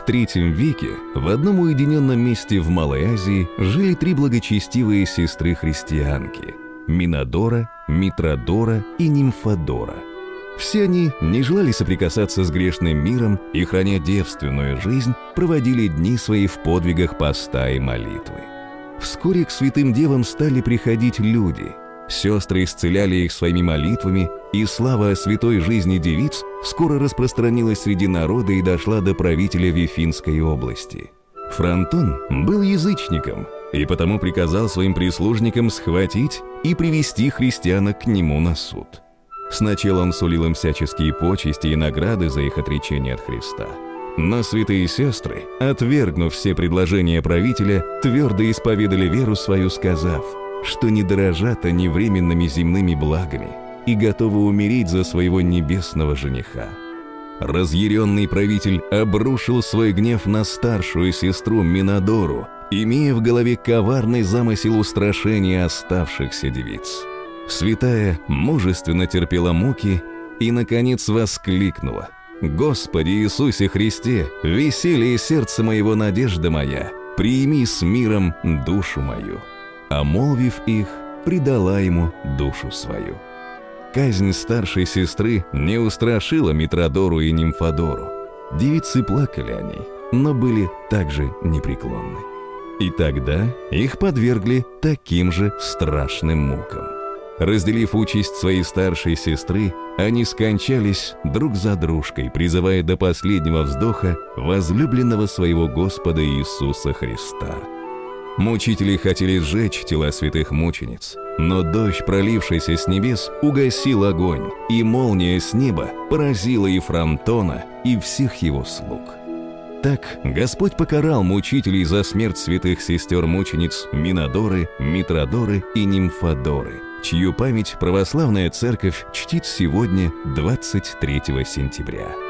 III веке в одном уединенном месте в Малой Азии жили 3 благочестивые сестры-христианки – Минадора, Митродора и Нимфодора. Все они не желали соприкасаться с грешным миром и, храня девственную жизнь, проводили дни свои в подвигах поста и молитвы. Вскоре к святым девам стали приходить люди. Сестры исцеляли их своими молитвами, и слава о святой жизни девиц скоро распространилась среди народа и дошла до правителя Вифинской области. Фронтон был язычником и потому приказал своим прислужникам схватить и привести христианок к нему на суд. Сначала он сулил им всяческие почести и награды за их отречение от Христа. Но святые сестры, отвергнув все предложения правителя, твердо исповедали веру свою, сказав, что не дорожат они временными земными благами и готовы умереть за своего небесного жениха. Разъяренный правитель обрушил свой гнев на старшую сестру Минадору, имея в голове коварный замысел устрашения оставшихся девиц. Святая мужественно терпела муки и, наконец, воскликнула: «Господи Иисусе Христе, веселье сердца моего, надежда моя, прими с миром душу мою». Омолвив их, предала ему душу свою. Казнь старшей сестры не устрашила Митродору и Нимфодору. Девицы плакали о ней, но были также непреклонны. И тогда их подвергли таким же страшным мукам. Разделив участь своей старшей сестры, они скончались друг за дружкой, призывая до последнего вздоха возлюбленного своего Господа Иисуса Христа. Мучители хотели сжечь тела святых мучениц, но дождь, пролившийся с небес, угасил огонь, и молния с неба поразила и Фронтона, и всех его слуг. Так Господь покарал мучителей за смерть святых сестер-мучениц Минадоры, Митродоры и Нимфодоры, чью память православная церковь чтит сегодня, 23 сентября.